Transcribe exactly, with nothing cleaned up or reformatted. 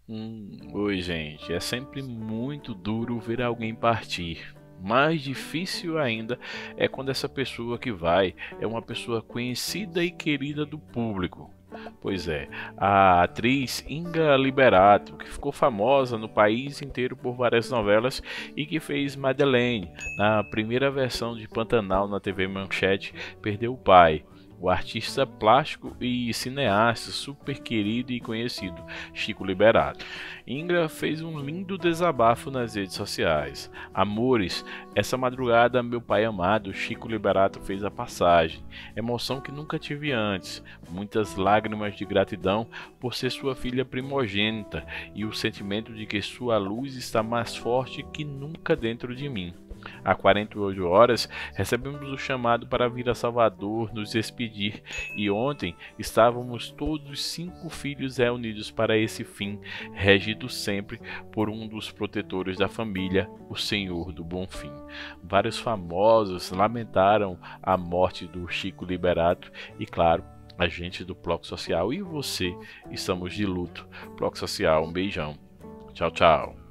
Hum, oi, gente. É sempre muito duro ver alguém partir. Mais difícil ainda é quando essa pessoa que vai é uma pessoa conhecida e querida do público. Pois é, a atriz Inga Liberato, que ficou famosa no país inteiro por várias novelas e que fez Madeleine na primeira versão de Pantanal na T V Manchete, perdeu o pai. O artista plástico e cineasta super querido e conhecido, Chico Liberato. Ingra fez um lindo desabafo nas redes sociais. Amores, essa madrugada meu pai amado, Chico Liberato, fez a passagem. Emoção que nunca tive antes. Muitas lágrimas de gratidão por ser sua filha primogênita e o sentimento de que sua luz está mais forte que nunca dentro de mim. Há quarenta e oito horas recebemos o chamado para vir a Salvador nos despedir e ontem estávamos todos os cinco filhos reunidos para esse fim, regido sempre por um dos protetores da família, o Senhor do Bonfim. Vários famosos lamentaram a morte do Chico Liberato e, claro, a gente do Bloco Social e você estamos de luto. Bloco Social, um beijão. Tchau, tchau.